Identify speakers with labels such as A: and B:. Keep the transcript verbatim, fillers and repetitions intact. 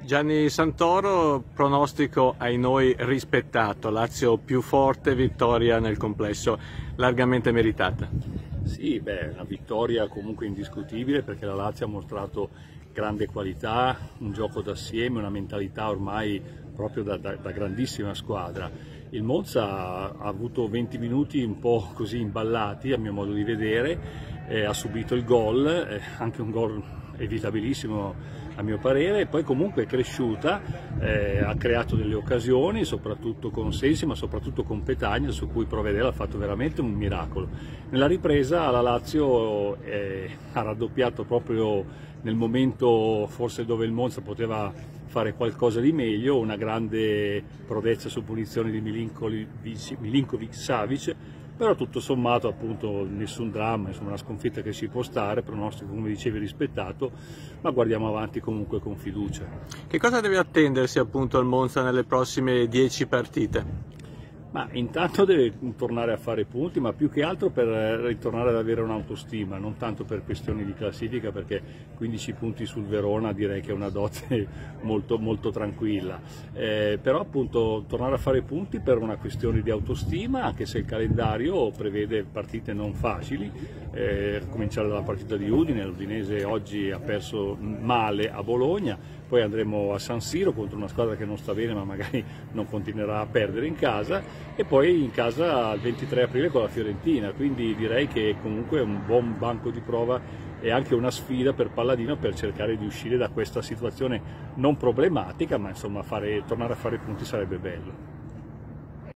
A: Gianni Santoro, pronostico ai noi rispettato, Lazio più forte, vittoria nel complesso largamente meritata.
B: Sì, beh, una vittoria comunque indiscutibile perché la Lazio ha mostrato grande qualità, un gioco d'assieme, una mentalità ormai proprio da, da, da grandissima squadra. Il Monza ha avuto venti minuti un po' così imballati a mio modo di vedere, eh, ha subito il gol, eh, anche un gol evitabilissimo a mio parere, e poi comunque è cresciuta, eh, ha creato delle occasioni, soprattutto con Sensi, ma soprattutto con Petagna, su cui Provedel ha fatto veramente un miracolo. Nella ripresa la Lazio eh, ha raddoppiato proprio nel momento forse dove il Monza poteva fare qualcosa di meglio, una grande prodezza su punizioni di Milinkovic-Savic, però tutto sommato appunto nessun dramma, insomma una sconfitta che ci può stare, pronostico come dicevi rispettato, ma guardiamo avanti comunque con fiducia.
A: Che cosa deve attendersi appunto al Monza nelle prossime dieci partite?
B: Ma intanto deve tornare a fare punti, ma più che altro per ritornare ad avere un'autostima, non tanto per questioni di classifica, perché quindici punti sul Verona direi che è una dote molto, molto tranquilla, eh, però appunto tornare a fare punti per una questione di autostima, anche se il calendario prevede partite non facili, eh, a cominciare dalla partita di Udine. L'Udinese oggi ha perso male a Bologna, poi andremo a San Siro contro una squadra che non sta bene ma magari non continuerà a perdere in casa, e poi in casa il ventitré aprile con la Fiorentina, quindi direi che comunque è un buon banco di prova e anche una sfida per Palladino per cercare di uscire da questa situazione non problematica, ma insomma fare, tornare a fare punti sarebbe bello.